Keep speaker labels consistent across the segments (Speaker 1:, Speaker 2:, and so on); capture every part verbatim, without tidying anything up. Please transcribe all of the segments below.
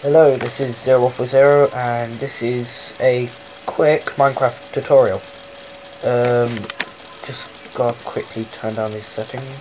Speaker 1: Hello, this is Zero Wolf for Zero, and this is a quick Minecraft tutorial. Um, just gotta quickly turn down these settings.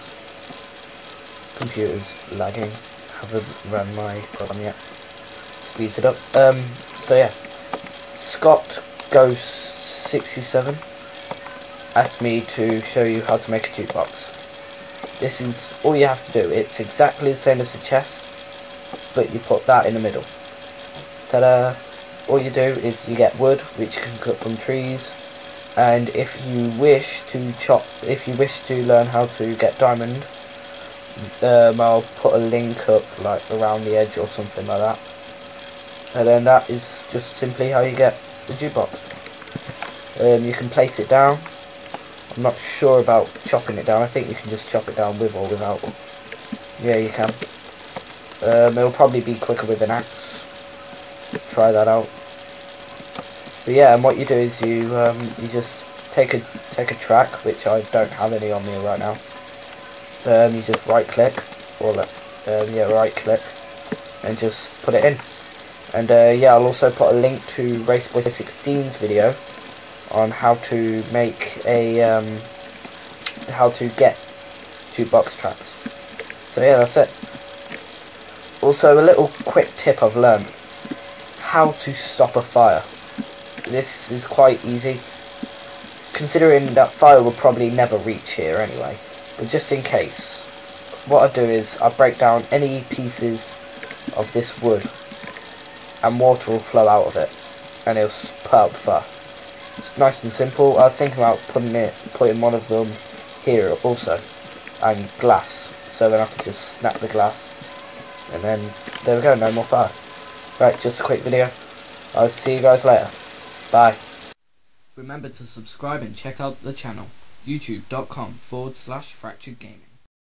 Speaker 1: Computer's lagging. Haven't run my program yet. Speeds it up. Um, so yeah, Scott Ghost sixty-seven asked me to show you how to make a jukebox. This is all you have to do. It's exactly the same as a chest, but you put that in the middle. Ta-da! All you do is you get wood, which you can cut from trees, and if you wish to chop, if you wish to learn how to get diamond, um, I'll put a link up like around the edge or something like that. And then that is just simply how you get the jukebox. Um, you can place it down. I'm not sure about chopping it down. I think you can just chop it down with or without. Yeah, you can. Um, it'll probably be quicker with an axe. Try that out. But yeah, and what you do is you um, you just take a take a track, which I don't have any on me right now. Um, you just right click, or um, yeah, right click, and just put it in. And uh, yeah, I'll also put a link to Raceboy sixteen's video on how to make a um, how to get jukebox tracks. So yeah, that's it. Also, a little quick tip I've learned: how to stop a fire. This is quite easy, considering that fire will probably never reach here anyway. But just in case, what I do is I break down any pieces of this wood, and water will flow out of it, and it'll put out the fire. It's nice and simple. I was thinking about putting it, putting one of them here also, and glass, so then I could just snap the glass, and then there we go, no more fire. Right, just a quick video. I'll see you guys later. Bye. Remember to subscribe and check out the channel, youtube dot com forward slash fractured gaming.